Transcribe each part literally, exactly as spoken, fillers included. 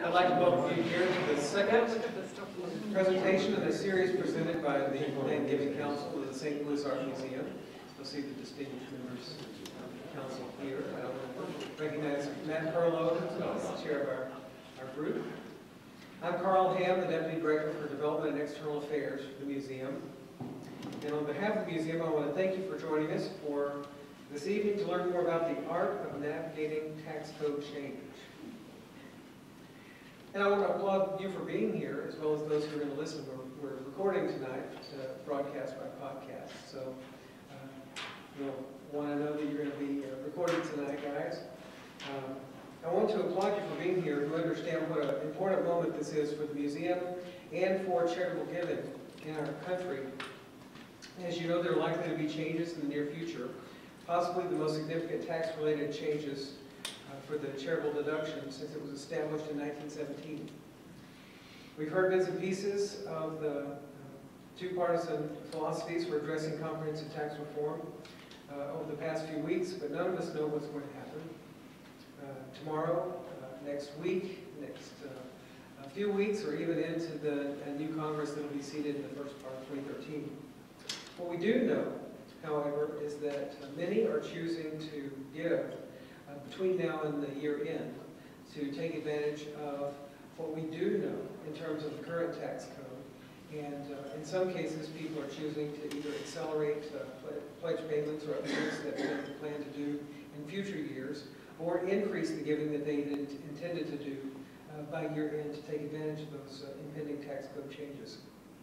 I'd like to welcome you here to the second presentation of the series presented by the Land Giving Council of the Saint Louis Art Museum. You'll see the distinguished members of the council here. I don't recognize Matt Perlow, who's the chair of our, our group. I'm Carl Ham, the Deputy Director for Development and External Affairs for the museum. And on behalf of the museum, I want to thank you for joining us for this evening to learn more about the art of navigating tax code change. And I want to applaud you for being here, as well as those who are going to listen. We're, we're recording tonight, uh, broadcast by podcast. So uh, you'll want to know that you're going to be uh, recording tonight, guys. Um, I want to applaud you for being here to understand what an important moment this is for the museum and for charitable giving in our country. As you know, there are likely to be changes in the near future, possibly the most significant tax-related changes uh, for the charitable deduction since it was established in nineteen seventeen. We've heard bits and pieces of the uh, two partisan philosophies for addressing comprehensive tax reform uh, over the past few weeks, but none of us know what's going to happen uh, tomorrow, uh, next week, next uh, a few weeks, or even into the uh, new Congress that will be seated in the first part of twenty thirteen. What we do know, however, is that many are choosing to give uh, between now and the year end to take advantage of what we do know in terms of the current tax code. And uh, in some cases, people are choosing to either accelerate uh, pledge payments or other things that they plan to do in future years, or increase the giving that they did, intended to do uh, by year end to take advantage of those uh, impending tax code changes.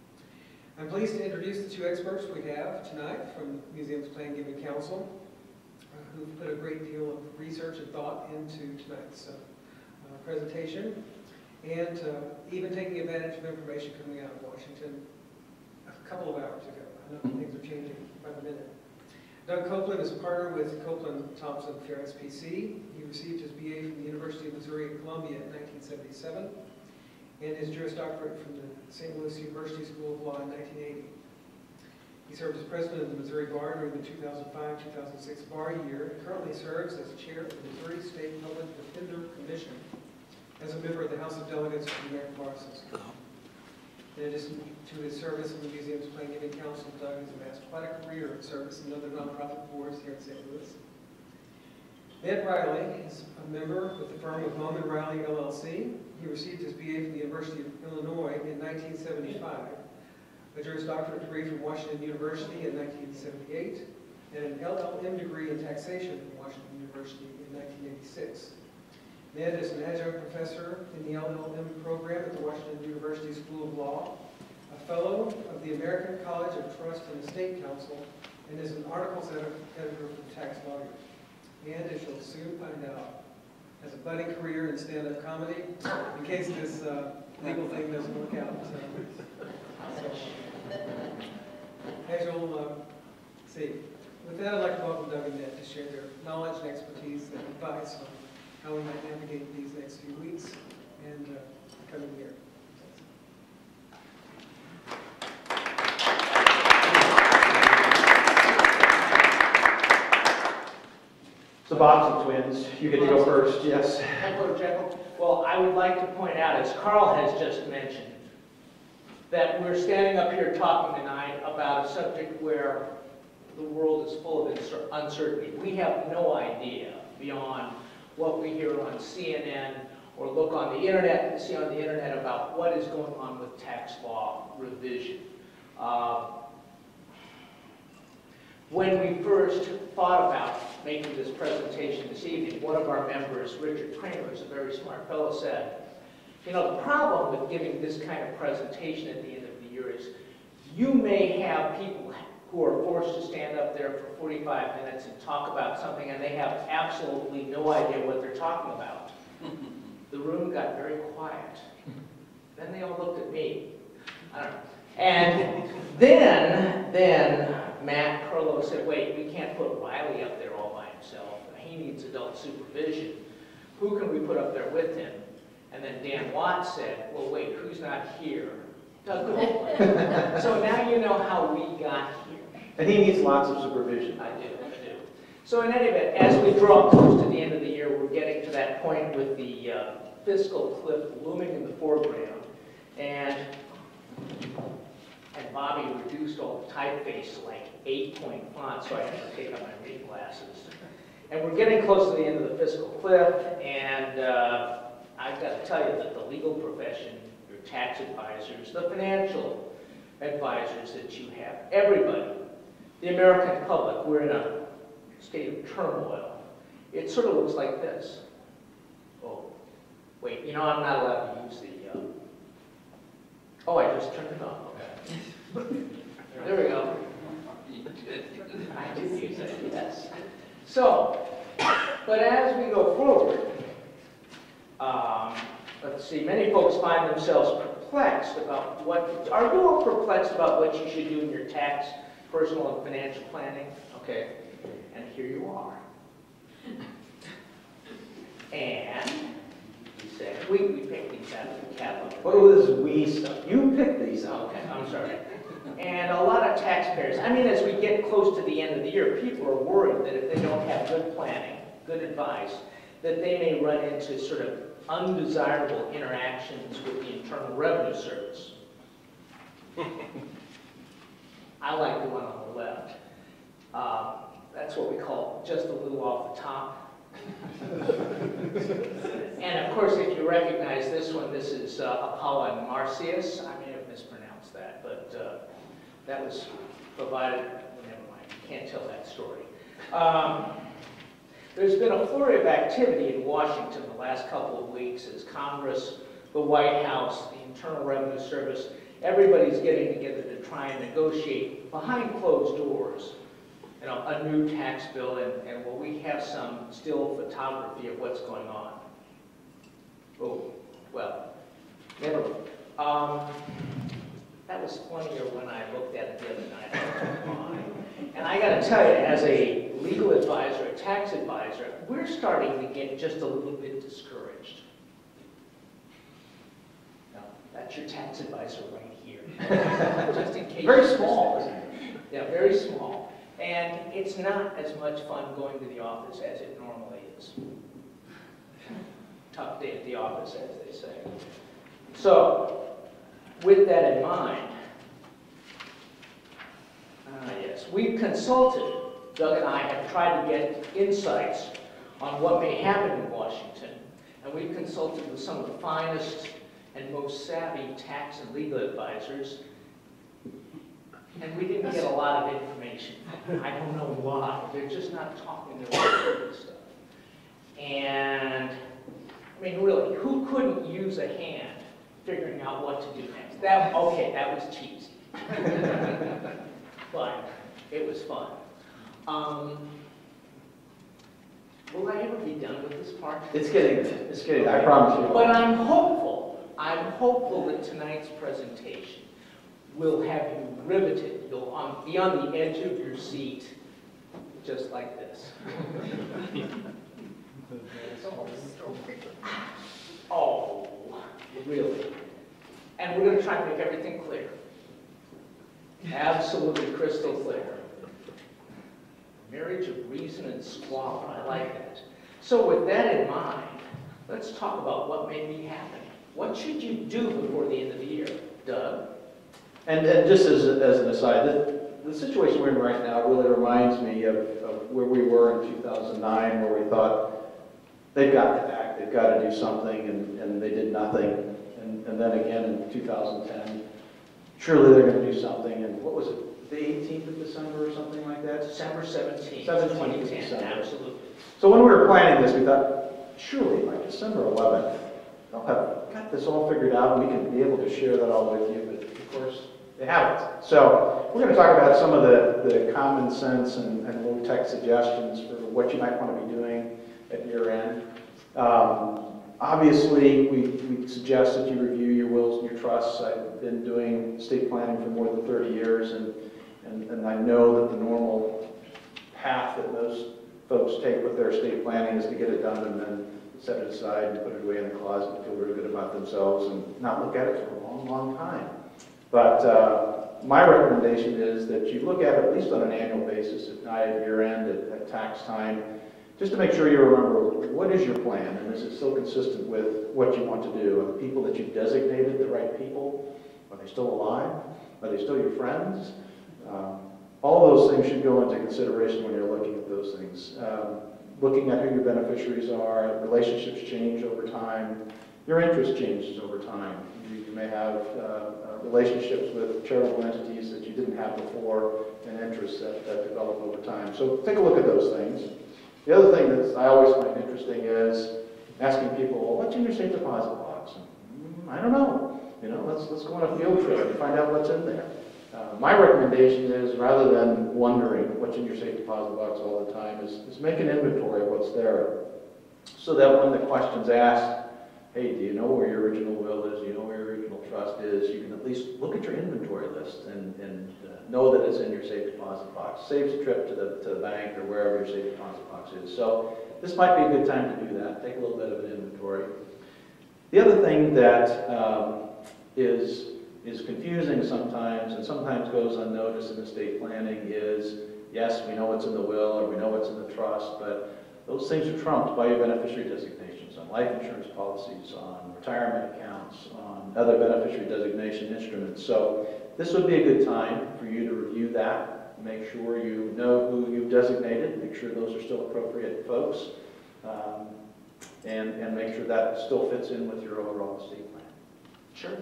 I'm pleased to introduce the two experts we have tonight from the Museum's Plan Giving Council, uh, who've put a great deal of research and thought into tonight's uh, uh, presentation, and uh, even taking advantage of information coming out of Washington a couple of hours ago. I know things are changing by the minute. Doug Copeland is a partner with Copeland Thompson Ferris P C. He received his B A from the University of Missouri at Columbia in nineteen seventy-seven. And his Juris Doctorate from the Saint Louis University School of Law in nineteen eighty. He served as president of the Missouri Bar during the two thousand five two thousand six bar year, and currently serves as chair of the Missouri State Public Defender Commission, as a member of the House of Delegates of the American Bar Association. In addition to his service in the Museum's Plan Giving Council, Doug has amassed quite a career of service in other nonprofit boards here in Saint Louis. Ned Riley is a member with the firm of Moman Riley L L C. He received his B A from the University of Illinois in nineteen seventy-five, a Juris Doctorate degree from Washington University in nineteen seventy-eight, and an L L M degree in taxation from Washington University in nineteen eighty-six. Ned is an adjunct professor in the L L M program at the Washington University School of Law, a fellow of the American College of Trust and Estate Council, and is an articles editor for Tax Lawyers. And as you'll soon find out, has a budding career in stand-up comedy, in case this uh, legal thing doesn't work out. So, so, as you'll uh, see. With that, I'd like to welcome Doug and Ned to share their knowledge and expertise and advice on how we might navigate these next few weeks and uh, the coming year. The Bobbsey twins. You get to go first, yes. Hello, Jekyll. Well, I would like to point out, as Carl has just mentioned, that we're standing up here talking tonight about a subject where the world is full of uncertainty. We have no idea beyond what we hear on C N N or look on the internet and see on the internet about what is going on with tax law revision. Uh, When we first thought about making this presentation this evening, one of our members, Richard Kramer, who's a very smart fellow, said, you know, the problem with giving this kind of presentation at the end of the year is you may have people who are forced to stand up there for forty-five minutes and talk about something, and they have absolutely no idea what they're talking about. The room got very quiet. Then they all looked at me. I don't know. And then, then Matt Perlow said, wait, we can't put Riley up there all by himself. He needs adult supervision. Who can we put up there with him? And then Dan Watts said, well, wait, who's not here? Doug Copeland. So now you know how we got here. And he needs lots of supervision. I do, I do. So in any event, as we draw close to the end of the year, we're getting to that point with the uh, fiscal cliff looming in the foreground, and and Bobby reduced all the typeface to like eight-point font, so I had to take out my reading glasses. And we're getting close to the end of the fiscal cliff, and uh, I've got to tell you that the legal profession, your tax advisors, the financial advisors that you have, everybody, the American public, we're in a state of turmoil. It sort of looks like this. Oh, wait, you know, I'm not allowed to use the, uh... oh, I just turned it off, okay. There we go. I did use it, yes. So, but as we go forward, um, let's see, many folks find themselves perplexed about what, are you all perplexed about what you should do in your tax, personal, and financial planning? Okay, and here you are. And, we said, we, we picked these out of the catalog. What was this we stuff? You picked these out. Okay, I'm sorry. And a lot of taxpayers, I mean, as we get close to the end of the year, people are worried that if they don't have good planning, good advice, that they may run into sort of undesirable interactions with the Internal Revenue Service. I like the one on the left. Uh, that's what we call just a little off the top. And of course, if you recognize this one, this is uh, Apollo Marcius. I may have mispronounced that, but uh, that was provided, well, never mind, you can't tell that story. Um, there's been a flurry of activity in Washington the last couple of weeks as Congress, the White House, the Internal Revenue Service, everybody's getting together to try and negotiate behind closed doors, you know, a new tax bill, and, and well, we have some still photography of what's going on. Oh, well, never mind. Um, that was funnier when I looked at it the other night. And I got to tell you, as a legal advisor, a tax advisor, we're starting to get just a little bit discouraged. Now, that's your tax advisor right here. Just in case. Very small, isn't it? Yeah, very small. And it's not as much fun going to the office as it normally is. Tough day at the office, as they say. So, with that in mind, uh, yes, we've consulted, Doug and I have tried to get insights on what may happen in Washington, and we've consulted with some of the finest and most savvy tax and legal advisors, and we didn't get a lot of information. I don't know why. They're just not talking their way through this stuff. And, I mean, really, who couldn't use a hand figuring out what to do next? That, okay, that was cheesy. But it was fun. Um, will I ever be done with this part? It's getting, it's getting, I promise you. But I'm hopeful, I'm hopeful that tonight's presentation will have you riveted. You'll on, be on the edge of your seat, just like this. Oh, really? And we're going to try and make everything clear. Absolutely crystal clear. Marriage of reason and squalor. I like that. So with that in mind, let's talk about what may be happening. What should you do before the end of the year? Doug? And, and just as, as an aside, the, the situation we're in right now really reminds me of, of where we were in two thousand nine, where we thought they've got to act, they've got to do something, and, and they did nothing. And, and then again in two thousand ten, surely they're going to do something. And what was it, the eighteenth of December or something like that? December seventeenth, seventeenth twenty of ten, December. absolutely. So when we were planning this, we thought, surely by December eleventh, they'll have got this all figured out, and we can be able to share that all with you. But of course, they haven't. So we're going to talk about some of the, the common sense and, and low-tech suggestions for what you might want to be doing at year end. Um, obviously, we, we suggest that you review your wills and your trusts. I've been doing estate planning for more than thirty years, and, and, and I know that the normal path that most folks take with their estate planning is to get it done and then set it aside and put it away in the closet and feel really good about themselves and not look at it for a long, long time. But uh, my recommendation is that you look at it at least on an annual basis, if not at year end, at, at tax time, just to make sure you remember, what is your plan, and is it still consistent with what you want to do? Are the people that you've designated the right people? Are they still alive? Are they still your friends? Um, all those things should go into consideration when you're looking at those things. Um, looking at who your beneficiaries are, relationships change over time, your interest changes over time. You, you may have uh, uh, relationships with charitable entities that you didn't have before, and interests that, that develop over time. So take a look at those things. The other thing that I always find interesting is asking people, well, what's in your safe deposit box? And, mm, I don't know. You know, let's, let's go on a field trip and find out what's in there. Uh, my recommendation is, rather than wondering what's in your safe deposit box all the time, is, is make an inventory of what's there, so that when the question's asked, hey, do you know where your original will is? Do you know where your original trust is? You can at least look at your inventory list and, and uh, know that it's in your safe deposit box. Saves a trip to the, to the bank or wherever your safe deposit box is. So this might be a good time to do that. Take a little bit of an inventory. The other thing that um, is is confusing sometimes, and sometimes goes unnoticed in estate planning, is, yes, we know what's in the will, or we know what's in the trust, but those things are trumped by your beneficiary designations on life insurance policies, on retirement accounts, on other beneficiary designation instruments. So this would be a good time for you to review that, make sure you know who you've designated, make sure those are still appropriate folks, um, and, and make sure that still fits in with your overall estate plan. Sure.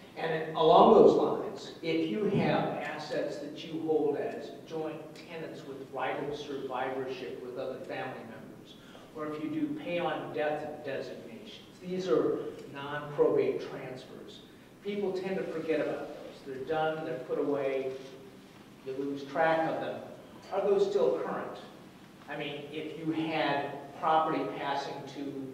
And along those lines, if you have assets that you hold as joint tenants with right of survivorship with other family members, or if you do pay on death designations, these are non-probate transfers. People tend to forget about those. They're done, they're put away, you lose track of them. Are those still current? I mean, if you had property passing to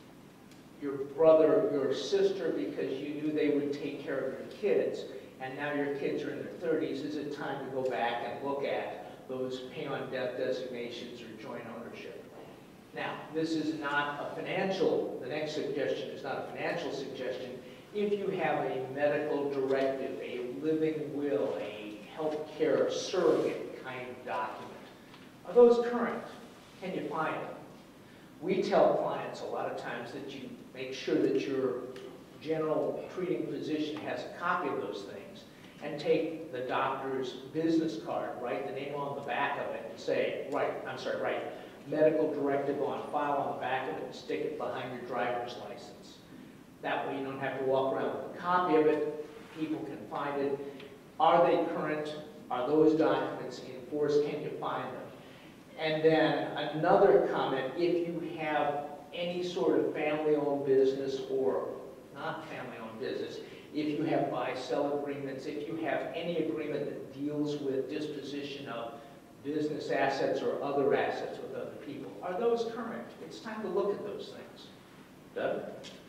your brother, your sister, because you knew they would take care of your kids, and now your kids are in their thirties, is it time to go back and look at those pay on death designations or joint ownership? Now, this is not a financial, the next suggestion is not a financial suggestion. If you have a medical directive, a living will, a health care surrogate kind of document, are those current? Can you find them? We tell clients a lot of times that you make sure that your general treating physician has a copy of those things, and take the doctor's business card, write the name on the back of it, and say, right, I'm sorry, write medical directive on file on the back of it, and stick it behind your driver's license. That way you don't have to walk around with a copy of it, people can find it. Are they current? Are those documents enforced? Can you find them? And then another comment, if you have any sort of family-owned business or not family-owned business, if you have buy-sell agreements, if you have any agreement that deals with disposition of business assets or other assets with other people, are those current? It's time to look at those things. Doug?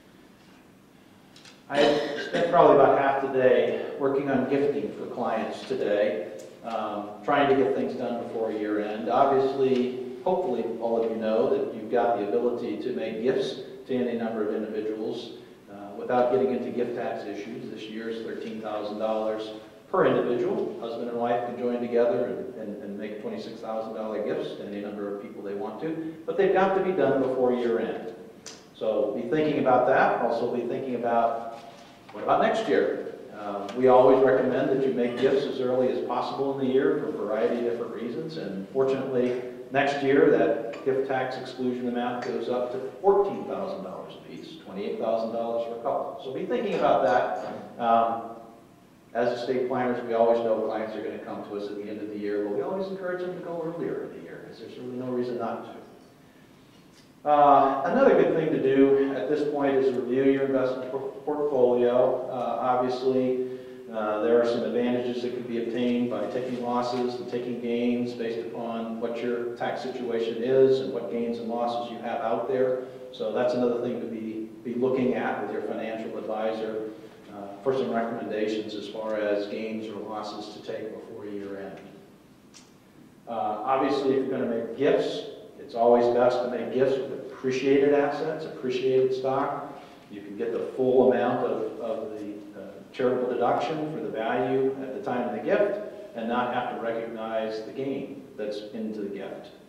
I spent probably about half the day working on gifting for clients today, um, trying to get things done before year end. Obviously, hopefully all of you know that you've got the ability to make gifts to any number of individuals uh, without getting into gift tax issues. This year is thirteen thousand dollars per individual. Husband and wife can join together and, and, and make twenty-six thousand dollar gifts to any number of people they want to, but they've got to be done before year end. So be thinking about that. Also be thinking about, what about next year? Um, we always recommend that you make gifts as early as possible in the year for a variety of different reasons, and fortunately, next year that gift tax exclusion amount goes up to fourteen thousand dollars a piece, twenty-eight thousand dollars for a couple. So be thinking about that. Um, as estate planners, we always know clients are going to come to us at the end of the year, but we always encourage them to go earlier in the year, because there's really no reason not to. Uh, another good thing to do at this point is review your investment portfolio. Uh, obviously, uh, there are some advantages that can be obtained by taking losses and taking gains based upon what your tax situation is and what gains and losses you have out there. So that's another thing to be, be looking at with your financial advisor uh, for some recommendations as far as gains or losses to take before year end. Uh, obviously, if you're going to make gifts, it's always best to make gifts with appreciated assets, appreciated stock. You can get the full amount of, of the uh, charitable deduction for the value at the time of the gift and not have to recognize the gain that's into the gift.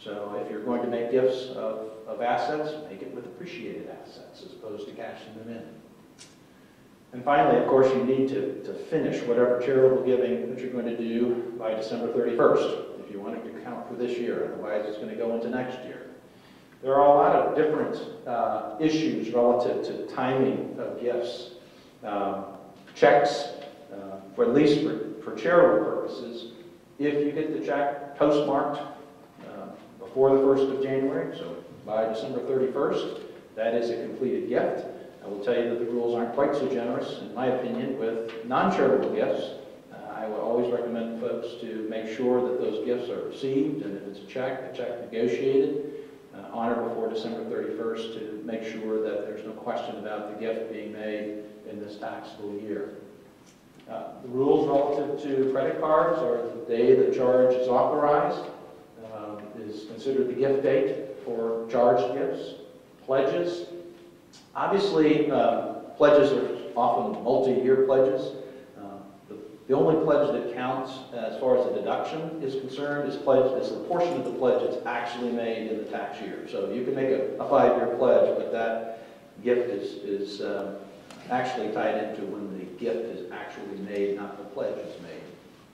So if you're going to make gifts of, of assets, make it with appreciated assets as opposed to cashing them in. And finally, of course, you need to, to finish whatever charitable giving that you're going to do by December thirty-first, if you want it to count for this year. Otherwise, it's going to go into next year. There are a lot of different uh, issues relative to timing of gifts. Um, checks, uh, for at least for, for charitable purposes, if you get the check postmarked uh, before the first of January, so by December thirty-first, that is a completed gift. I will tell you that the rules aren't quite so generous, in my opinion, with non-charitable gifts. Uh, I would always recommend folks to make sure that those gifts are received, and if it's a check, a check negotiated uh, on or before December thirty-first to make sure that there's no question about the gift being made in this taxable year. Uh, the rules relative to credit cards are the day the charge is authorized, um, is considered the gift date for charged gifts. Pledges. Obviously, uh, pledges are often multi-year pledges. Uh, the, the only pledge that counts as far as the deduction is concerned is, pledge, is the portion of the pledge that's actually made in the tax year. So you can make a, a five-year pledge, but that gift is, is uh, actually tied into when the gift is actually made, not the pledge is made.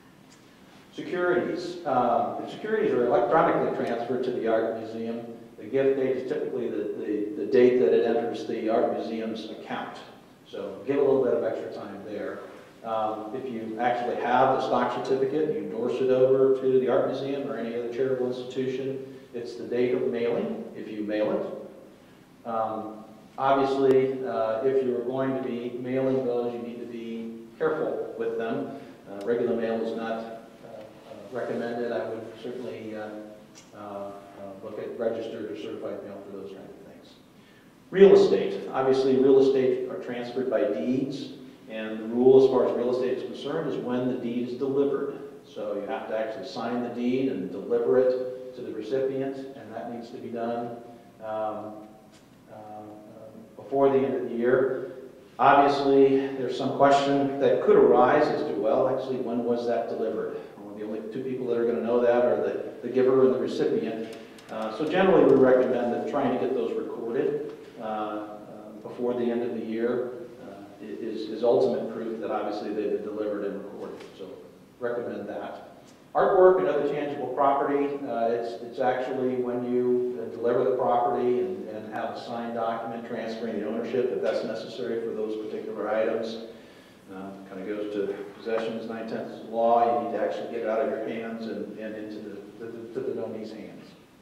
Securities. Um, the securities are electronically transferred to the art museum. The gift date is typically the, the, the date that it enters the art museum's account. So give a little bit of extra time there. Um, if you actually have the stock certificate, you endorse it over to the art museum or any other charitable institution, it's the date of mailing, if you mail it. Um, obviously, uh, if you're going to be mailing those, you need to be careful with them. Uh, regular mail is not uh, uh, recommended. I would certainly uh, uh, Uh, look at registered or certified mail for those kinds of things. Real estate. Obviously, real estate are transferred by deeds, and the rule as far as real estate is concerned is when the deed is delivered. So you have to actually sign the deed and deliver it to the recipient, and that needs to be done um, uh, before the end of the year. Obviously, there's some question that could arise as to, well, actually, when was that delivered? Well, the only two people that are going to know that are the, the giver and the recipient. Uh, so generally, we recommend that trying to get those recorded uh, uh, before the end of the year uh, is, is ultimate proof that obviously they've been delivered and recorded. So recommend that. Artwork and other tangible property, uh, it's, it's actually when you uh, deliver the property and, and have a signed document transferring the ownership, if that's necessary for those particular items. Uh, kind of goes to possessions, nine-tenths of the law. You need to actually get it out of your hands and, and into the, the, the, to the donee's hands.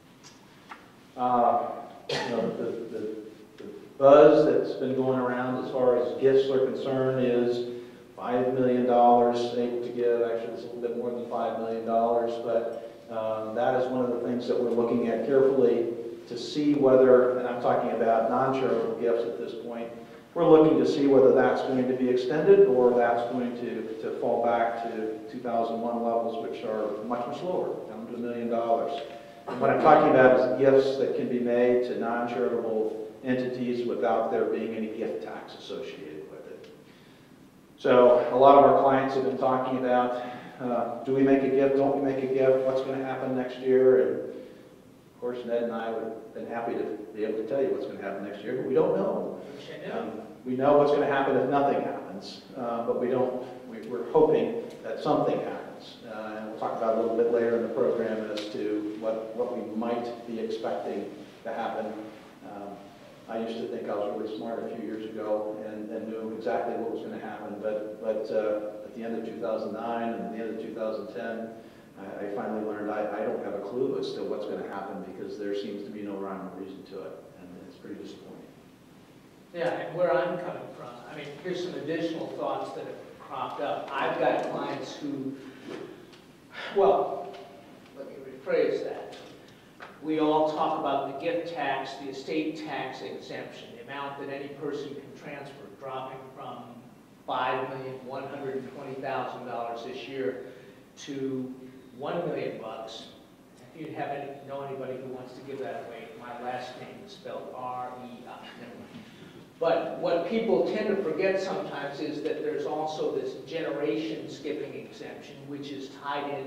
Uh, you know, the, the, the buzz that's been going around as far as gifts are concerned is five million dollars able to give. Actually, it's a little bit more than five million dollars, but um, that is one of the things that we're looking at carefully to see whether, and I'm talking about non-charitable gifts at this point, we're looking to see whether that's going to be extended or that's going to, to fall back to two thousand one levels, which are much, much lower, down to a million dollars. And what I'm talking about is gifts that can be made to non-charitable entities without there being any gift tax associated with it. So a lot of our clients have been talking about, uh, do we make a gift, don't we make a gift, what's going to happen next year? And of course, Ned and I would have been happy to be able to tell you what's going to happen next year, but we don't know. Um, we know what's going to happen if nothing happens, uh, but we don't, we, we're hoping that something happens. Uh, and we'll talk about it a little bit later in the program as to what, what we might be expecting to happen. Um, I used to think I was really smart a few years ago and, and knew exactly what was going to happen, but, but uh, at the end of two thousand nine and at the end of two thousand ten, I, I finally learned I, I don't have a clue as to what's going to happen because there seems to be no rhyme or reason to it, and it's pretty disappointing. Yeah, and where I'm coming from, I mean, here's some additional thoughts that have cropped up. I've got clients who, well, let me rephrase that. We all talk about the gift tax, the estate tax exemption, the amount that any person can transfer, dropping from five million one hundred twenty thousand dollars this year to one million bucks. If you have any, know anybody who wants to give that away, my last name is spelled R E I. But what people tend to forget sometimes is that there's also this generation skipping exemption, which is tied in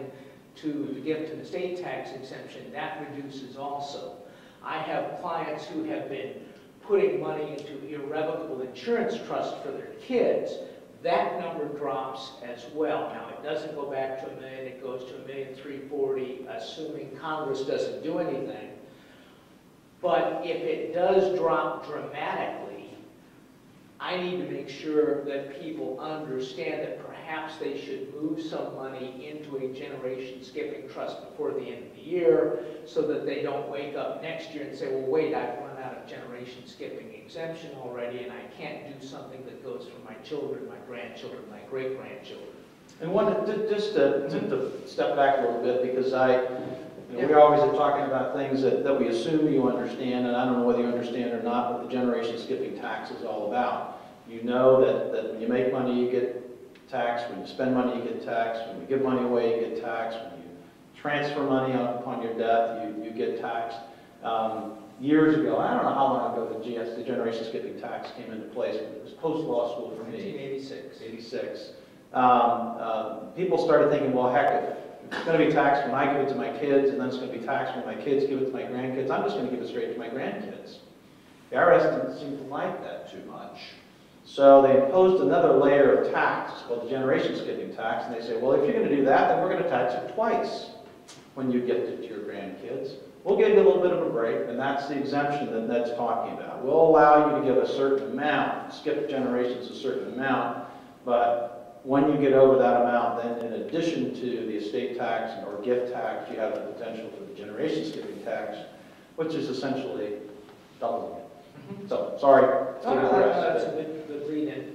to the gift and estate tax exemption, that reduces also. I have clients who have been putting money into irrevocable insurance trust for their kids. That number drops as well. Now, it doesn't go back to a million, it goes to a million three forty, assuming Congress doesn't do anything. But if it does drop dramatically, I need to make sure that people understand that perhaps they should move some money into a generation skipping trust before the end of the year so that they don't wake up next year and say, well, wait, I've run out of generation skipping exemption already and I can't do something that goes for my children, my grandchildren, my great-grandchildren. And one, ju- just to, to, to step back a little bit, because I, you know, we always are talking about things that, that we assume you understand, and I don't know whether you understand or not what the generation skipping tax is all about. You know that, that when you make money, you get taxed. When you spend money, you get taxed. When you give money away, you get taxed. When you transfer money on, upon your death, you, you get taxed. Um, years ago, I don't know how long ago the G S, the generation skipping tax came into place, but it was post-law school for me. nineteen eighty-six. eighty-six. Um, uh, people started thinking, well, heck, if it's going to be taxed when I give it to my kids, and then it's going to be taxed when my kids give it to my grandkids, I'm just going to give it straight to my grandkids. The I R S didn't seem to like that too much. So they imposed another layer of tax, it's called the generation skipping tax, and they say, well, if you're going to do that, then we're going to tax it twice when you gift it to your grandkids. We'll give you a little bit of a break, and that's the exemption that Ned's talking about. We'll allow you to give a certain amount, skip generations a certain amount, but when you get over that amount, then in addition to the estate tax or gift tax, you have the potential for the generation skipping tax, which is essentially doubling it. So, sorry. No, no, no, that's a good, good lead-in.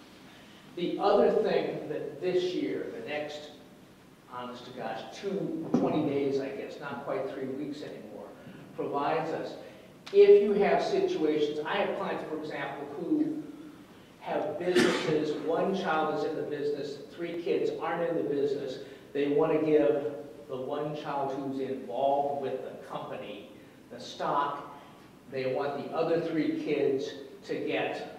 The other thing that this year, the next, honest to gosh, two, twenty days, I guess, not quite three weeks anymore, provides us, if you have situations, I have clients, for example, who have businesses, one child is in the business, three kids aren't in the business, they want to give the one child who's involved with the company the stock. They want the other three kids to get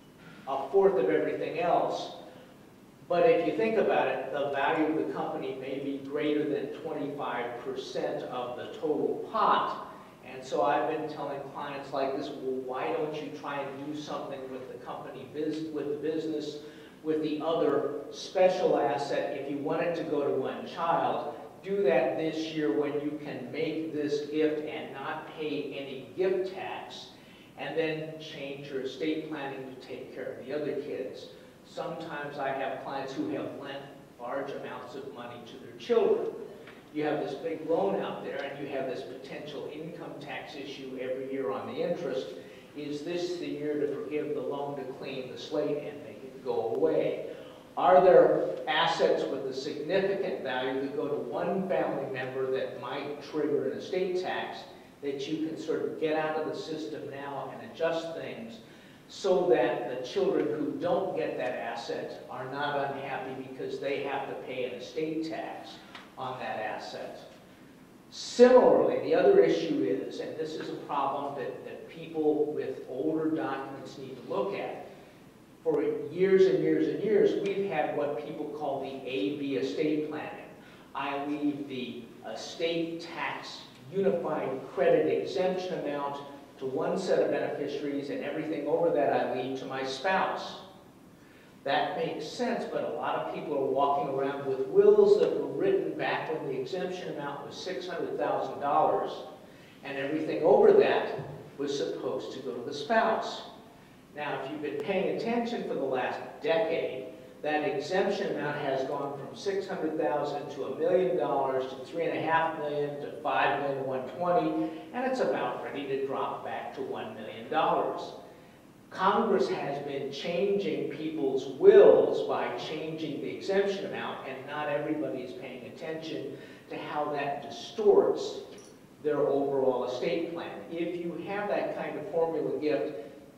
a fourth of everything else. But if you think about it, the value of the company may be greater than twenty-five percent of the total pot. And so I've been telling clients like this, well, why don't you try and do something with the company, biz with the business, with the other special asset. If you want it to go to one child, do that this year when you can make this gift and not pay any gift tax, and then change your estate planning to take care of the other kids. Sometimes I have clients who have lent large amounts of money to their children. You have this big loan out there and you have this potential income tax issue every year on the interest. Is this the year to forgive the loan, to clean the slate and make it go away? Are there assets with a significant value that go to one family member that might trigger an estate tax that you can sort of get out of the system now and adjust things so that the children who don't get that asset are not unhappy because they have to pay an estate tax on that asset? Similarly, the other issue is, and this is a problem that, that people with older documents need to look at, for years and years and years, we've had what people call the A B estate planning. I leave the estate tax unified credit exemption amount to one set of beneficiaries, and everything over that I leave to my spouse. That makes sense, but a lot of people are walking around with wills that were written back when the exemption amount was six hundred thousand dollars, and everything over that was supposed to go to the spouse. Now, if you've been paying attention for the last decade, that exemption amount has gone from six hundred thousand dollars to a million dollars to three and a half million to five million one twenty, and it's about ready to drop back to one million dollars. Congress has been changing people's wills by changing the exemption amount, and not everybody is paying attention to how that distorts their overall estate plan. If you have that kind of formula gift,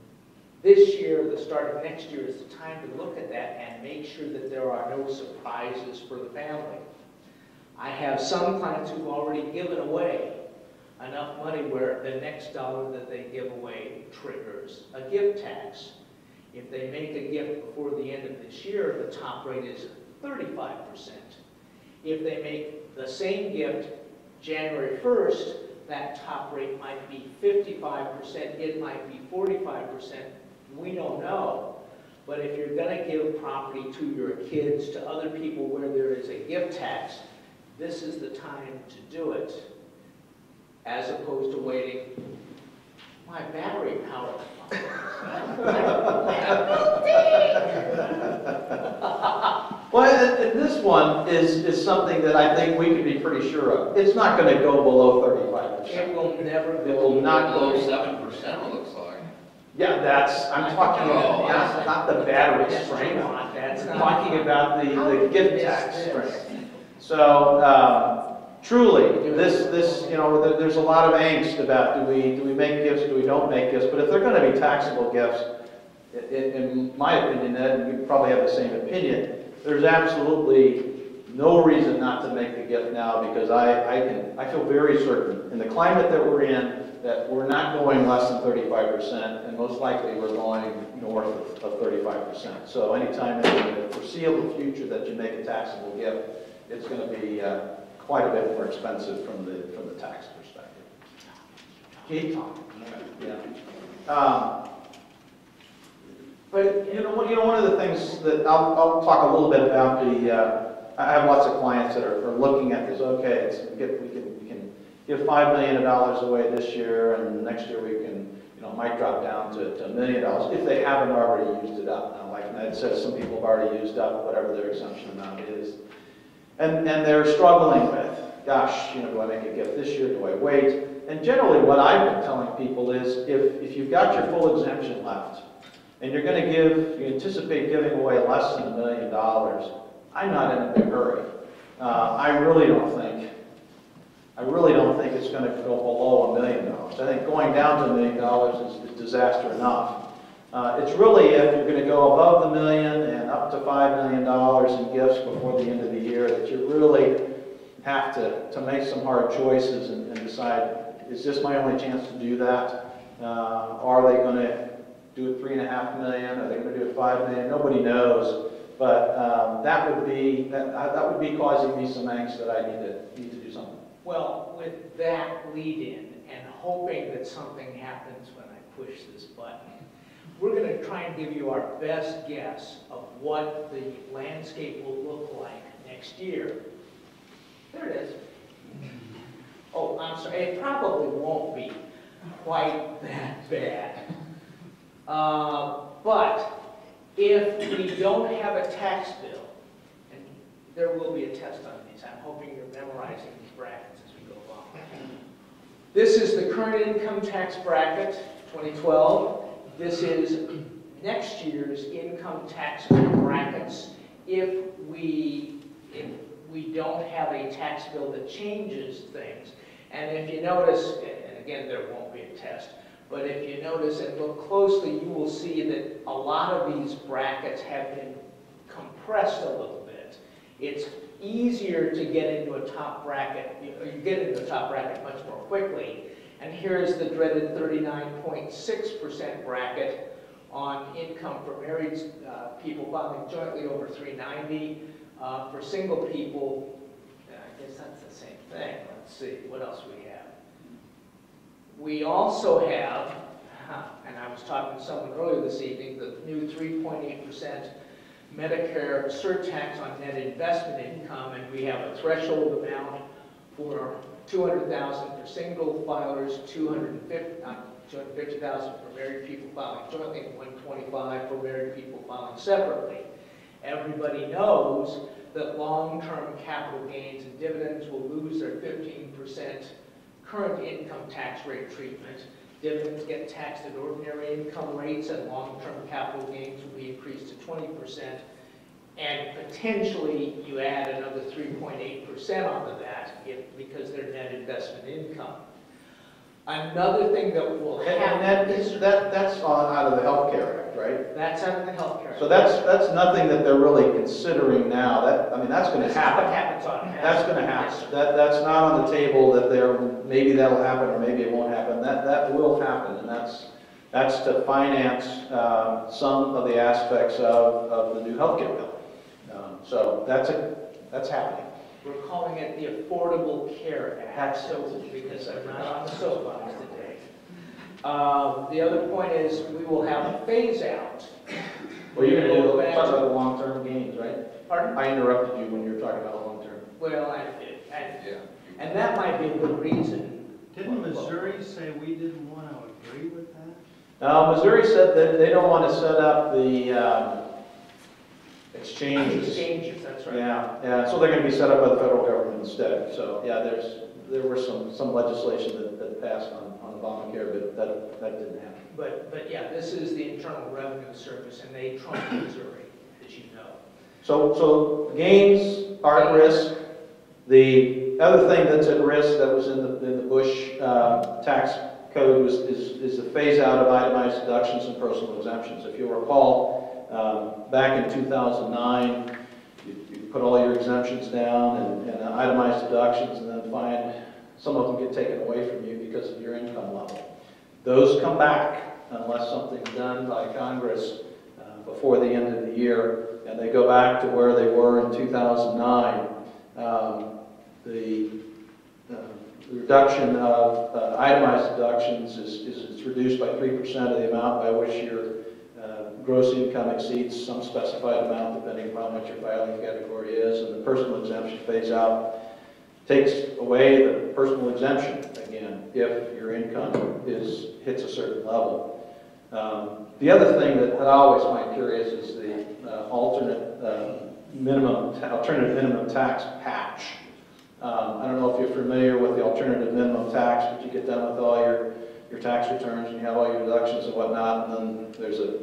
this year, the start of next year, is the time to look at that and make sure that there are no surprises for the family. I have some clients who've already given away enough money where the next dollar that they give away triggers a gift tax. If they make a gift before the end of this year, the top rate is thirty-five percent. If they make the same gift January first, that top rate might be fifty-five percent, it might be forty-five percent, we don't know. But if you're gonna give property to your kids, to other people where there is a gift tax, this is the time to do it, as opposed to waiting, my battery power. Well, and- and this one is, is something that I think we can be pretty sure of. It's not going to go below thirty-five percent. It will never It go. will not go. Below seven percent, it looks like. Yeah, that's, I'm talking about, not, not the battery That's strength. not- That's I'm not. talking about the, How the did gift you tax miss this? strength. So, um, truly, this, this, you know, there- there's a lot of angst about do we, do we make gifts, do we don't make gifts, but if they're gonna be taxable gifts, i- i- in my opinion, Ed, and you probably have the same opinion, there's absolutely no reason not to make the gift now, because I, I can, I feel very certain, in the climate that we're in, that we're not going less than thirty-five percent, and most likely we're going north of- of thirty-five percent. So anytime in the foreseeable future that you make a taxable gift, it's going to be uh, quite a bit more expensive from the, from the tax perspective. Keith? Yeah. Um, But, you know, one- you know, one of the things that, I'll, I'll talk a little bit about the, uh, I have lots of clients that are, are looking at this, okay, it's, we get, we can, we can give five million dollars away this year, and next year we can, you know, might drop down to, to a million dollars, if they haven't already used it up. Now, like Ned says, some people have already used up whatever their exemption amount is. And, and they're struggling with, gosh, you know, do I make a gift this year, do I wait? And generally what I've been telling people is, if, if you've got your full exemption left, and you're going to give, you anticipate giving away less than a million dollars, I'm not in a big hurry. Uh, I really don't think, I really don't think it's going to go below a million dollars. I think going down to a million dollars is, is disaster enough. Uh, it's really if you're going to go above the million and up to five million dollars in gifts before the end of the year that you really have to, to make some hard choices and, and decide, is this my only chance to do that? Uh, are they going to do it three and a half million? Are they going to do it five million? Nobody knows. But um, that would be that, that would be causing me some angst that I need to need to do something. Well, with that lead-in and hoping that something happens when I push this button, we're going to try and give you our best guess of what the landscape will look like next year. There it is. Oh, I'm sorry, it probably won't be quite that bad. Uh, but if we don't have a tax bill, and there will be a test on these, I'm hoping you're memorizing these brackets as we go along. This is the current income tax bracket, twenty twelve. This is next year's income tax brackets if we, if we don't have a tax bill that changes things. And if you notice, and again, there won't be a test, but if you notice and look closely, you will see that a lot of these brackets have been compressed a little bit. It's easier to get into a top bracket, you know, you get into a top bracket much more quickly. And here's the dreaded thirty-nine point six percent bracket on income for married uh, people filing jointly over three ninety. Uh, for single people, uh, I guess that's the same thing. Let's see, what else we have? We also have, huh, and I was talking to someone earlier this evening, the new three point eight percent Medicare surtax on net investment income, and we have a threshold amount for two hundred thousand dollars for single filers, two hundred fifty thousand dollars for married people filing jointly, and one hundred twenty-five thousand dollars for married people filing separately. Everybody knows that long-term capital gains and dividends will lose their fifteen percent current income tax rate treatment. Dividends get taxed at ordinary income rates, and long-term capital gains will be increased to twenty percent. And potentially, you add another three point eight percent onto that if, because they're net investment income. Another thing that will And, happen and that is that that's on out of the Healthcare Act, right? that's out of the healthcare. So that's that's nothing that they're really considering now. That I mean, that's going to This is what happen. happens on That's going to happen. That that's not on the table. That there maybe that'll happen or maybe it won't happen. That that will happen, and that's that's to finance um, some of the aspects of, of the new healthcare bill. Um, so that's a that's happening. We're calling it the Affordable Care Act, so, because I'm not on the soapbox today. Um, The other point is, we will have a phase-out. Well, you're gonna do, Go the- back talk to- about the long-term gains, right? Pardon? I interrupted you when you were talking about long-term. Well, I, and, Yeah. and that might be a good reason. Didn't Missouri say we didn't want to agree with that? Uh, Missouri said that they don't want to set up the um, exchanges. Exchanges, that's right. Yeah, yeah, so they're going to be set up by the federal government instead. So, yeah, there's, there was some, some legislation that, that passed on, on Obamacare, but that, that didn't happen. But, but yeah, this is the Internal Revenue Service, and they trump Missouri, as you know. So, so gains are at risk. The other thing that's at risk that was in the, in the Bush uh, tax code was, is, is the phase out of itemized deductions and personal exemptions. If you'll recall, um, back in two thousand nine, you, you put all your exemptions down and, and itemized deductions, and then find some of them get taken away from you because of your income level. Those come back unless something's done by Congress uh, before the end of the year, and they go back to where they were in two thousand nine. Um, the uh, The reduction of uh, itemized deductions is, is is reduced by three percent of the amount by which your uh, gross income exceeds some specified amount, depending upon what your filing category is. And the personal exemption phase out takes away the personal exemption, again, if your income is hits a certain level. Um, the other thing that I always find curious is the uh, alternate uh, minimum, alternative minimum tax patch. Um, I don't know if you're familiar with the alternative minimum tax, but you get done with all your, your tax returns and you have all your deductions and whatnot, and then there's a,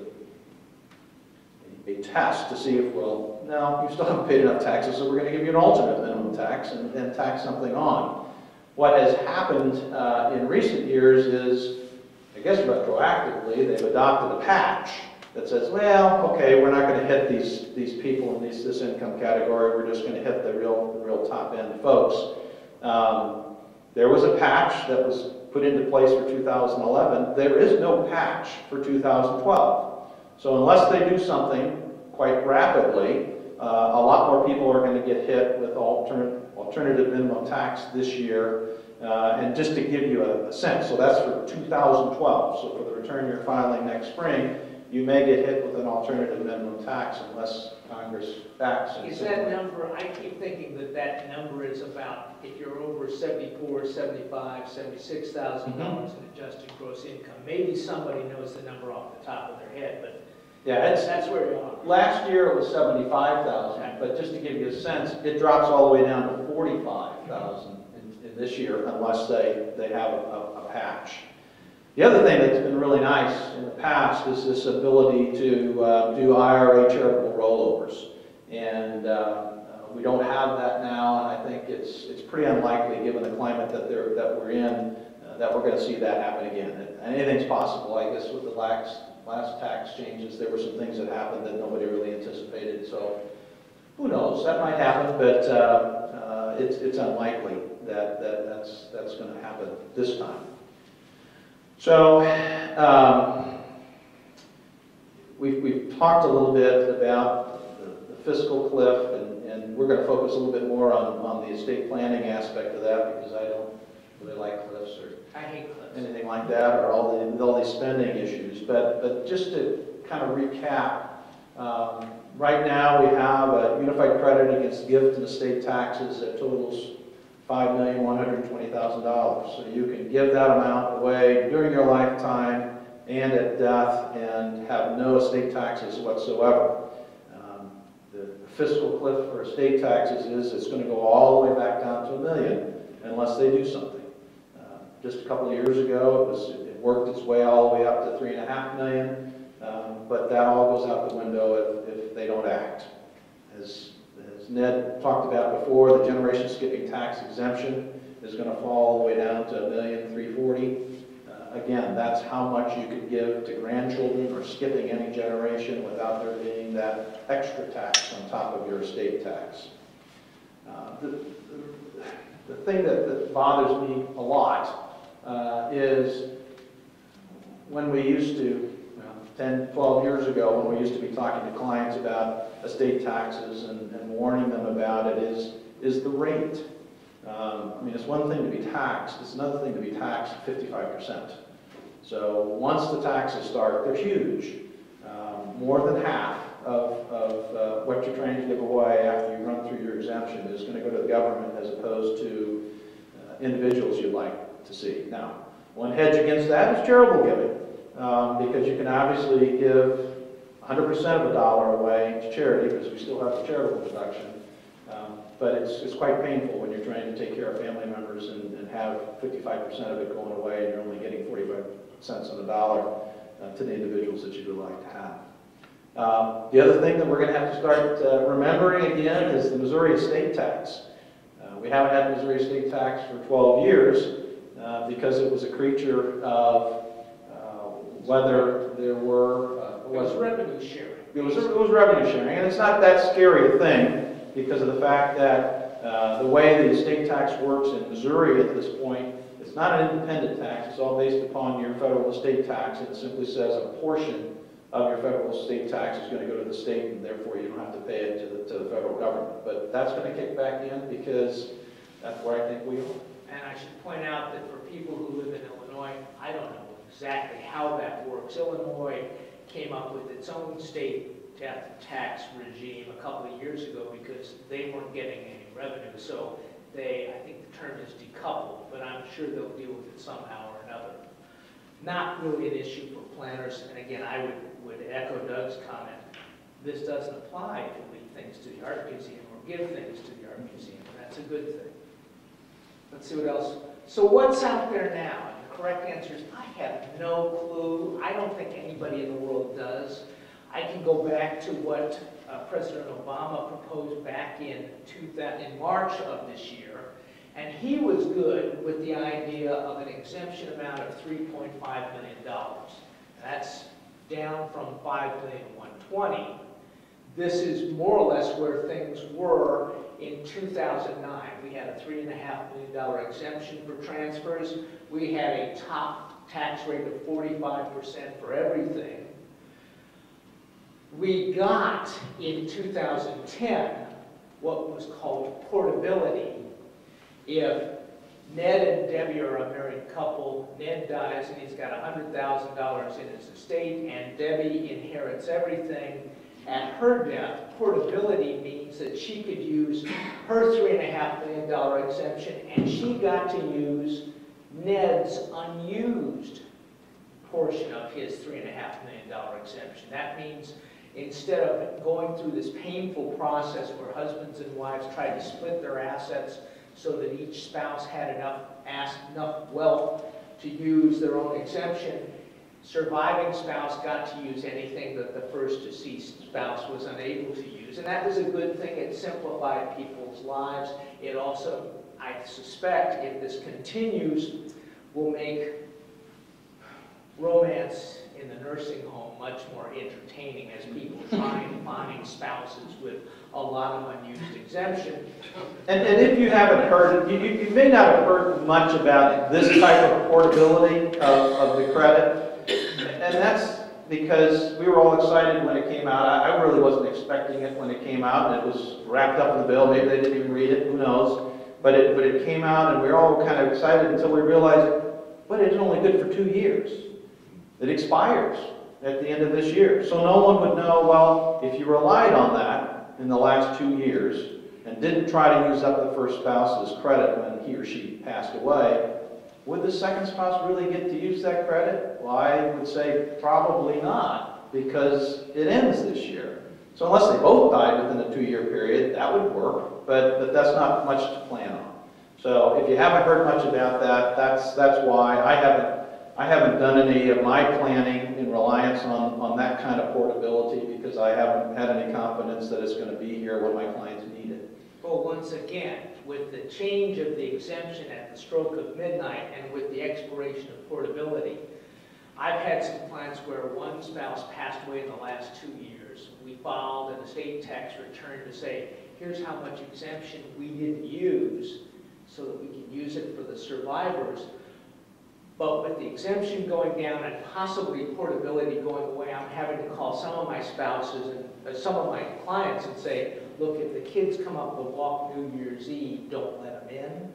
a test to see if, well, no, you still haven't paid enough taxes, so we're going to give you an alternate minimum tax and, and tax something on. What has happened uh, in recent years is, I guess retroactively, they've adopted a patch that says, well, okay, we're not going to hit these, these people in these, this income category, we're just going to hit the real, the real top-end folks. Um, there was a patch that was put into place for two thousand eleven. There is no patch for two thousand twelve. So unless they do something quite rapidly, uh, a lot more people are going to get hit with alternate, alternative minimum tax this year. Uh, and just to give you a, a sense, so that's for two thousand twelve. So for the return you're filing next spring, you may get hit with an alternative minimum tax unless Congress acts. Is that number, I keep thinking that that number is about, if you're over seventy-four, seventy-five, seventy-six thousand dollars in adjusted gross income. Maybe somebody knows the number off the top of their head, but Yeah, it's, that's where you are. last year it was seventy-five thousand, but just to give you a sense, it drops all the way down to forty-five thousand in, in this year unless they, they have a, a, a patch. The other thing that's been really nice in the past is this ability to uh, do I R A charitable rollovers. And uh, uh, we don't have that now, and I think it's it's pretty unlikely, given the climate that, they're, that we're in, uh, that we're going to see that happen again. And anything's possible, I guess, with the last, last tax changes. There were some things that happened that nobody really anticipated, so who knows, that might happen, but uh, uh, it's, it's unlikely that, that that's, that's going to happen this time. So, um, we've, we've talked a little bit about the, the fiscal cliff, and, and we're going to focus a little bit more on, on the estate planning aspect of that, because I don't really like cliffs or I hate cliffs. anything like that, or all the, all these spending issues. But, but just to kind of recap, um, right now we have a unified credit against gift and estate taxes that totals five million one hundred twenty thousand dollars. So you can give that amount away during your lifetime and at death and have no estate taxes whatsoever. Um, the fiscal cliff for estate taxes is it's going to go all the way back down to a million unless they do something. Uh, just a couple of years ago, it was it worked its way all the way up to three and a half million, um, but that all goes out the window if, if they don't act. As As Ned talked about before, the generation skipping tax exemption is going to fall all the way down to a million three forty. Uh, again, that's how much you could give to grandchildren or skipping any generation without there being that extra tax on top of your estate tax. Uh, the, the, the thing that, that bothers me a lot uh, is when we used to, well, ten, twelve years ago, when we used to be talking to clients about estate taxes and, and warning them about it, is, is the rate. Um, I mean, it's one thing to be taxed, it's another thing to be taxed fifty-five percent. So once the taxes start, they're huge. Um, more than half of, of uh, what you're trying to give away after you run through your exemption is going to go to the government as opposed to uh, individuals you'd like to see. Now, one hedge against that is charitable giving, um, because you can obviously give one hundred percent of a dollar away to charity, because we still have the charitable deduction. Um, but it's, it's quite painful when you're trying to take care of family members and, and have fifty-five percent of it going away and you're only getting forty-five cents on the dollar uh, to the individuals that you would like to have. Um, the other thing that we're going to have to start uh, remembering again is the Missouri estate tax. Uh, we haven't had Missouri estate tax for twelve years uh, because it was a creature of uh, whether there were... Uh, It was revenue sharing. It was, it was revenue sharing, and it's not that scary a thing because of the fact that uh, the way the estate tax works in Missouri at this point, it's not an independent tax, it's all based upon your federal estate tax, and it simply says a portion of your federal estate tax is going to go to the state, and therefore you don't have to pay it to the, to the federal government. But that's going to kick back in because that's where I think we are. And I should point out that for people who live in Illinois, I don't know exactly how that works. Illinois came up with its own state tax regime a couple of years ago because they weren't getting any revenue. So they, I think the term is decoupled, but I'm sure they'll deal with it somehow or another. Not really an issue for planners, and again, I would, would echo Doug's comment. This doesn't apply to leave things to the art museum or give things to the art museum, and that's a good thing. Let's see what else. So what's out there now? And the correct answer is I have no clue. I don't think anybody in the world does. I can go back to what uh, President Obama proposed back in, two thousand, in March of this year, and he was good with the idea of an exemption amount of three point five million dollars. That's down from five million one hundred twenty thousand. This is more or less where things were in two thousand nine. We had a three point five million dollars exemption for transfers. We had a top tax rate of forty-five percent for everything. We got, in two thousand ten, what was called portability. If Ned and Debbie are a married couple, Ned dies and he's got one hundred thousand dollars in his estate, and Debbie inherits everything. At her death, portability means that she could use her three point five million dollars exemption, and she got to use Ned's unused portion of his three point five million dollars exemption. That means instead of going through this painful process where husbands and wives tried to split their assets so that each spouse had enough, enough wealth to use their own exemption, surviving spouse got to use anything that the first deceased spouse was unable to use. And that was a good thing. It simplified people's lives. It also, I suspect, if this continues, will make romance in the nursing home much more entertaining as people try and find spouses with a lot of unused exemption. And, and if you haven't heard, you, you may not have heard much about this type of portability of, of the credit. And that's because we were all excited when it came out. I, I really wasn't expecting it when it came out, and it was wrapped up in the bill. Maybe they didn't even read it, who knows. But it, but it came out, and we were all kind of excited until we realized, but it's only good for two years. It expires at the end of this year. So no one would know, well, if you relied on that in the last two years and didn't try to use up the first spouse's credit when he or she passed away, would the second spouse really get to use that credit? Well, I would say probably not, because it ends this year. So unless they both died within a two-year period, that would work, but, but that's not much to plan on. So if you haven't heard much about that, that's, that's why I haven't I haven't done any of my planning in reliance on, on that kind of portability, because I haven't had any confidence that it's going to be here when my clients need it. Well, once again, with the change of the exemption at the stroke of midnight and with the expiration of portability, I've had some clients where one spouse passed away in the last two years. We filed an estate tax return to say, here's how much exemption we didn't use so that we can use it for the survivors. But with the exemption going down and possibly portability going away, I'm having to call some of my spouses and uh, some of my clients and say, look, if the kids come up to walk New Year's Eve, don't let them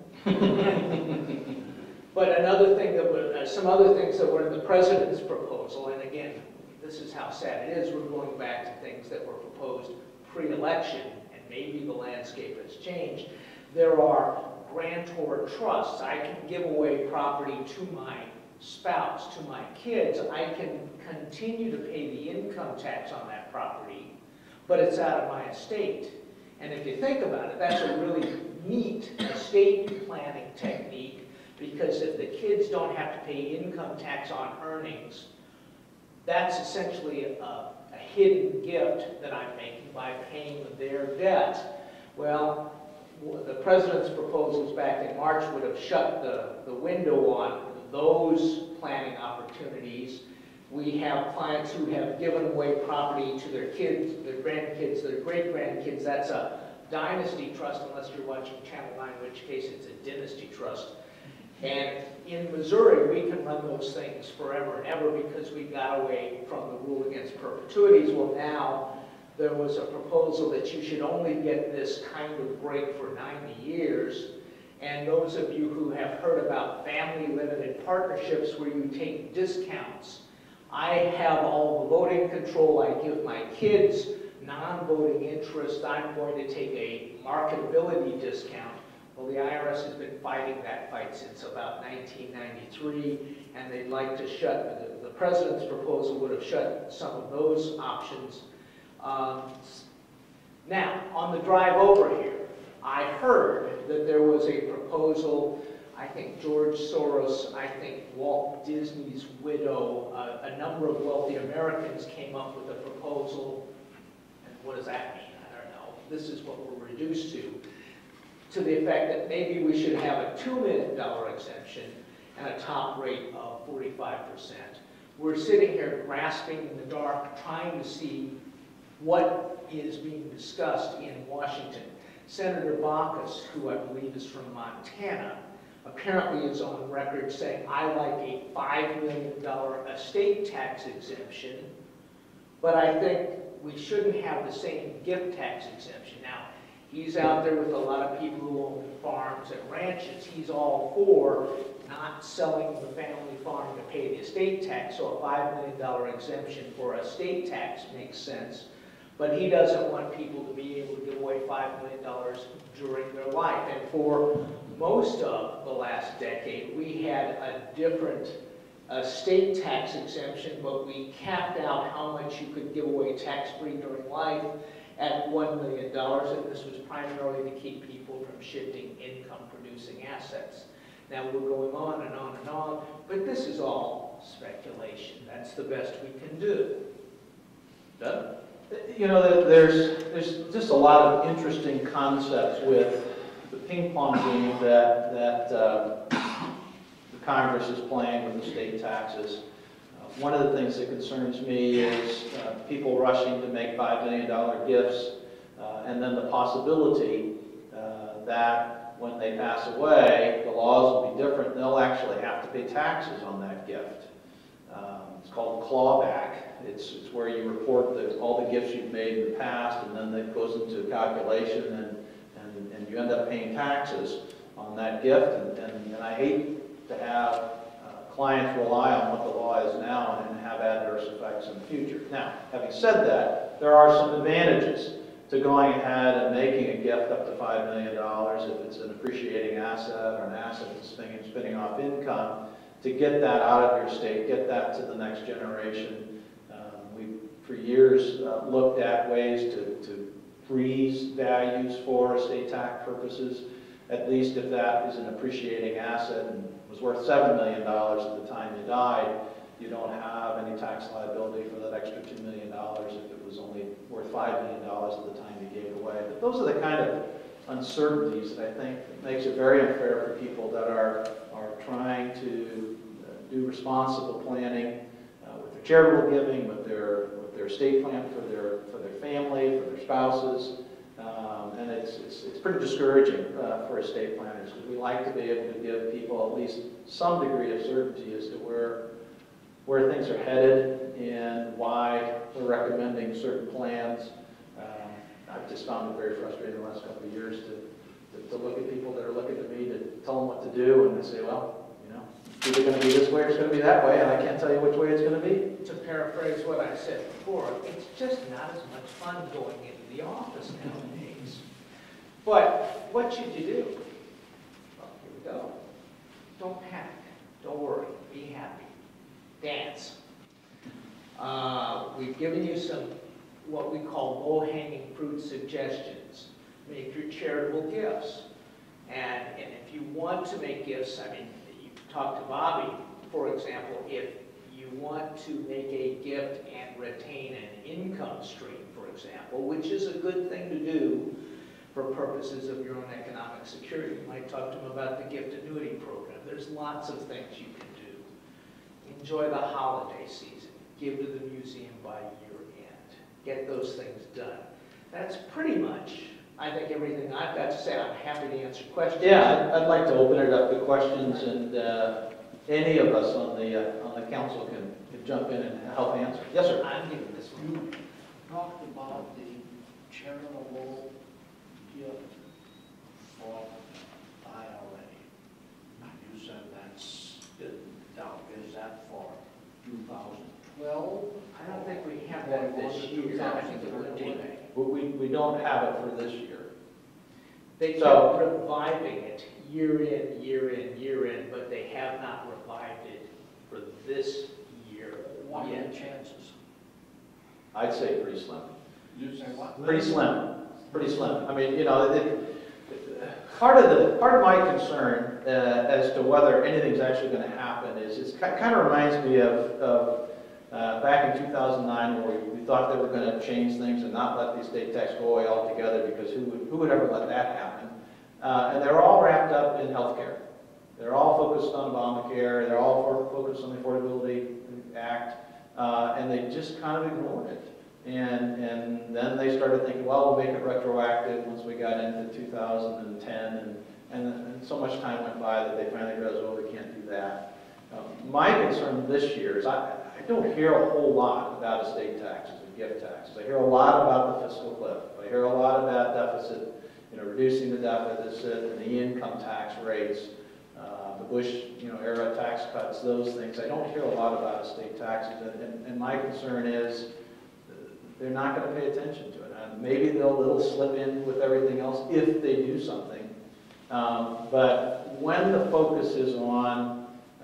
in. But another thing that was, uh, some other things that were in the president's proposal, and again, this is how sad it is, we're going back to things that were proposed pre-election, and maybe the landscape has changed. There are grantor trusts. I can give away property to my spouse, to my kids. I can continue to pay the income tax on that property, but it's out of my estate. And if you think about it, that's a really neat estate planning technique, because if the kids don't have to pay income tax on earnings, that's essentially a, a hidden gift that I'm making by paying their debt. Well, the president's proposals back in March would have shut the, the window on those planning opportunities. We have clients who have given away property to their kids, their grandkids, their great-grandkids. That's a dynasty trust, unless you're watching Channel nine, in which case it's a dynasty trust. And in Missouri, we can run those things forever and ever because we got away from the rule against perpetuities. Well, now there was a proposal that you should only get this kind of break for ninety years. And those of you who have heard about family limited partnerships where you take discounts, I have all the voting control. I give my kids non-voting interest. I'm going to take a marketability discount. Well, the I R S has been fighting that fight since about nineteen ninety-three, and they'd like to shut, the, the president's proposal would have shut some of those options. Um, now, on the drive over here, I heard that there was a proposal, I think George Soros, I think Walt Disney's widow, uh, a number of wealthy Americans came up with a proposal, and what does that mean? I don't know. This is what we're reduced to. To the effect that maybe we should have a two million dollar exemption and a top rate of forty-five percent. We're sitting here grasping in the dark, trying to see what is being discussed in Washington. Senator Baucus, who I believe is from Montana, apparently is on record saying, I like a five million dollar estate tax exemption, but I think we shouldn't have the same gift tax exemption. Now, he's out there with a lot of people who own farms and ranches. He's all for not selling the family farm to pay the estate tax, so a five million dollar exemption for estate tax makes sense. But he doesn't want people to be able to give away five million dollars during their life. And for most of the last decade, we had a different estate tax exemption, but we capped out how much you could give away tax-free during life at one million dollars, and this was primarily to keep people from shifting income-producing assets. Now we're going on and on and on, but this is all speculation. That's the best we can do. Doug? You know, there's, there's just a lot of interesting concepts with the ping pong game that, that uh, the Congress is playing with the state taxes. Uh, one of the things that concerns me is uh, people rushing to make five million dollar gifts, uh, and then the possibility uh, that when they pass away, the laws will be different. They'll actually have to pay taxes on that gift. Um, it's called clawback. It's, it's where you report the, all the gifts you've made in the past, and then that goes into a calculation, and, and, and you end up paying taxes on that gift. And, and, and I hate to have uh, clients rely on what the law is now and have adverse effects in the future. Now, having said that, there are some advantages to going ahead and making a gift up to five million dollars if it's an appreciating asset or an asset that's spinning, spinning off income, to get that out of your estate, get that to the next generation. We've, for years, uh, looked at ways to, to freeze values for estate tax purposes, at least if that is an appreciating asset and was worth seven million dollars at the time you died, you don't have any tax liability for that extra two million dollars if it was only worth five million dollars at the time you gave it away. But those are the kind of uncertainties that I think makes it very unfair for people that are, are trying to uh, do responsible planning charitable giving, with their with their estate plan for their for their family, for their spouses, um, and it's, it's it's pretty pretty discouraging uh, for estate planners, because we like to be able to give people at least some degree of certainty as to where, where things are headed and why we're recommending certain plans. Um, I've just found it very frustrating the last couple of years to, to, to look at people that are looking to me to tell them what to do, and they say, well, you know, it's either going to be this way or it's going to be that way, and I can't tell you which way it's going to be. To paraphrase what I said before, it's just not as much fun going into the office nowadays. But what should you do? Well, here we go. Don't panic. Don't worry. Be happy. Dance. Uh, we've given you some what we call low-hanging fruit suggestions. Make your charitable gifts. And, and if you want to make gifts, I mean, you talk to Bobby, for example, if you want to make a gift and retain an income stream, for example, which is a good thing to do for purposes of your own economic security. You might talk to them about the gift annuity program. There's lots of things you can do. Enjoy the holiday season. Give to the museum by year end. Get those things done. That's pretty much, I think, everything I've got to say. I'm happy to answer questions. Yeah, I'd, I'd like to open it up to questions, and uh, any of us on the uh, on the council can, can jump in and help answer. Yes, sir. I'm giving this one. You talked about the charitable gift for I R A. You said that's, now, is that for two thousand twelve? I don't think we have that this year. I think it would be. We, we we don't have it for this year. They So- kept reviving it year in, year in, year in, but they have not revived it for this year What are the yet. chances? I'd say pretty slim. You say what? Pretty slim. Pretty slim. I mean, you know, it, it, part of the part of my concern uh, as to whether anything's actually going to happen is it kind of reminds me of, of uh, back in two thousand nine, where we, we thought they were going to change things and not let the estate tax go away altogether, because who would who would ever let that happen? Uh, and they're all wrapped up in healthcare. They're all focused on Obamacare. They're all for, focused on the Affordability Act, uh, and they just kind of ignored it. And and then they started thinking, well, we'll make it retroactive once we got into two thousand ten, and, and, and so much time went by that they finally realized, oh, we can't do that. Um, my concern this year is I, I don't hear a whole lot about estate taxes and gift taxes. I hear a lot about the fiscal cliff. I hear a lot about deficit, you know, reducing the deficit and the income tax rates, uh, the Bush, you know, era tax cuts, those things. I don't hear a lot about estate taxes, and, and, and my concern is they're not going to pay attention to it. And maybe they'll, they'll slip in with everything else if they do something. Um, but when the focus is on um,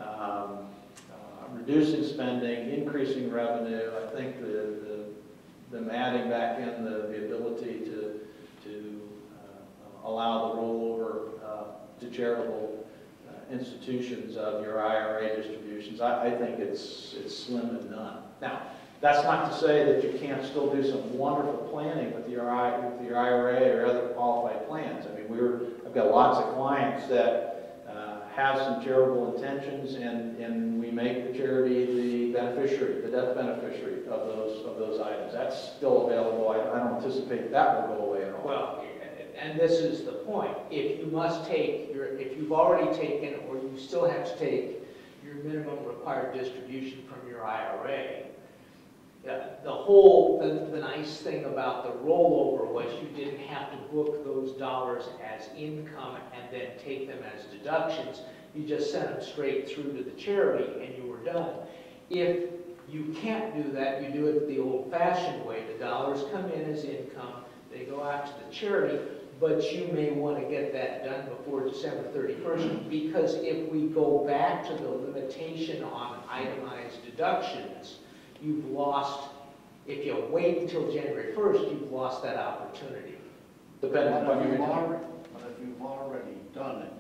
uh, reducing spending, increasing revenue, I think the, the, them adding back in the, the ability to, to uh, allow the rollover uh, to charitable uh, institutions of your I R A distributions, I, I think it's, it's slim and none. Now, that's not to say that you can't still do some wonderful planning with your, I, with your I R A or other qualified plans. I mean, we're, I've got lots of clients that uh, have some charitable intentions, and, and we make the charity the beneficiary, the death beneficiary of those, of those items. That's still available. I, I don't anticipate that will go away at all. Well, and this is the point. If you must take your, if you've already taken, or you still have to take your minimum required distribution from your I R A, Uh, the whole, the, the nice thing about the rollover was you didn't have to book those dollars as income and then take them as deductions. You just sent them straight through to the charity and you were done. If you can't do that, you do it the old-fashioned way. The dollars come in as income, they go out to the charity, but you may want to get that done before December thirty-first, because if we go back to the limitation on itemized deductions, you've lost, if you wait until January first, you've lost that opportunity. Depending But upon if your you've income. already, but if you've already done it,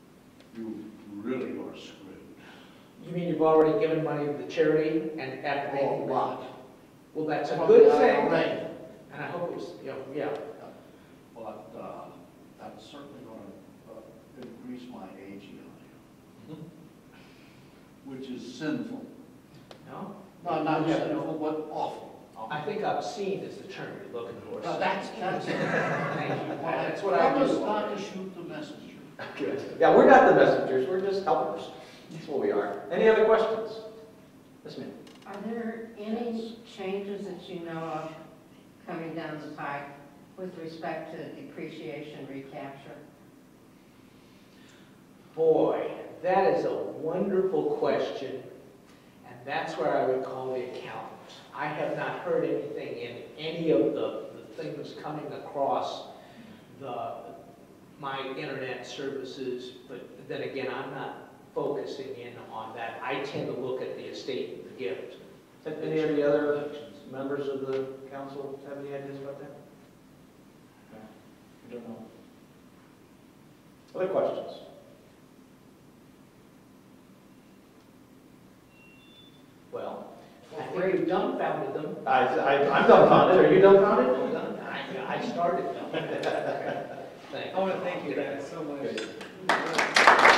you really are screwed. You mean you've already given money to the charity and after they... A lot. Well, that's a From good the thing. I R A. And I hope it was, you know, yeah. But uh, that's certainly going to uh, increase my aging on you, which is sinful. No? No, not Yeah. sinful, but awful. I think obscene is the term you're looking for. Well, that's, that's, Thank you. well, That's what I promise do. not to shoot the messenger. Good. Yeah, we're not the messengers, we're just helpers. That's what we are. Any other questions? Yes, ma'am. Are there any changes that you know of coming down the pike with respect to depreciation recapture? Boy, that is a wonderful question, and that's where I would call the accountants. I have not heard anything in any of the, the things coming across the, my internet services, but then again, I'm not focusing in on that. I tend to look at the estate and the gift. Any of the other members of the council have any ideas about that? I don't know. Other questions? Well, I think you dumbfounded them. I, I, I'm dumbfounded. Are you dumbfounded? I, I started them. Thank you. I want to thank you guys so much. Good.